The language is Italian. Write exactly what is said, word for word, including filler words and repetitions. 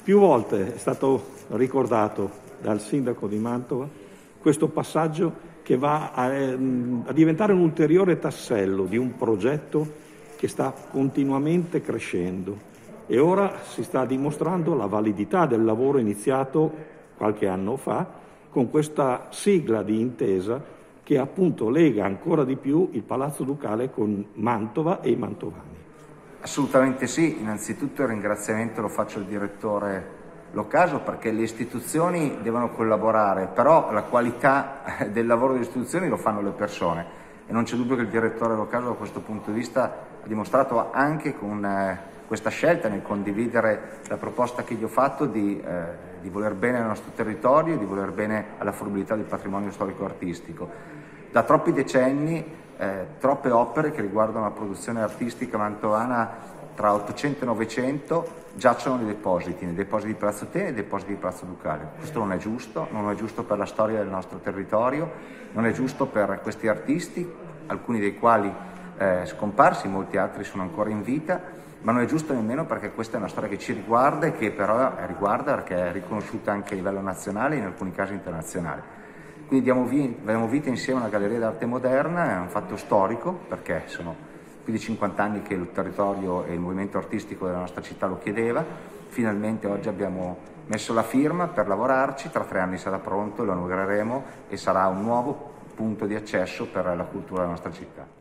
Più volte è stato ricordato dal sindaco di Mantova questo passaggio che va a, a diventare un ulteriore tassello di un progetto che sta continuamente crescendo e ora si sta dimostrando la validità del lavoro iniziato qualche anno fa con questa sigla di intesa che appunto lega ancora di più il Palazzo Ducale con Mantova e i mantovani. Assolutamente sì, innanzitutto il ringraziamento lo faccio al direttore Locasio perché le istituzioni devono collaborare, però la qualità del lavoro delle istituzioni lo fanno le persone e non c'è dubbio che il direttore Locasio da questo punto di vista ha dimostrato anche con eh, questa scelta nel condividere la proposta che gli ho fatto di, eh, di voler bene al nostro territorio e di voler bene alla fruibilità del patrimonio storico-artistico. Da troppi decenni Eh, troppe opere che riguardano la produzione artistica mantovana tra ottocento e novecento giacciono nei depositi, nei depositi di Palazzo Atene e nei depositi di Palazzo Ducale. Questo non è giusto, non è giusto per la storia del nostro territorio, non è giusto per questi artisti, alcuni dei quali eh, scomparsi, molti altri sono ancora in vita, ma non è giusto nemmeno perché questa è una storia che ci riguarda e che però riguarda perché è riconosciuta anche a livello nazionale e in alcuni casi internazionale. Quindi diamo, via, diamo vita insieme a una galleria d'arte moderna, è un fatto storico perché sono più di cinquanta anni che il territorio e il movimento artistico della nostra città lo chiedeva. Finalmente oggi abbiamo messo la firma per lavorarci, tra tre anni sarà pronto, lo inaugureremo e sarà un nuovo punto di accesso per la cultura della nostra città.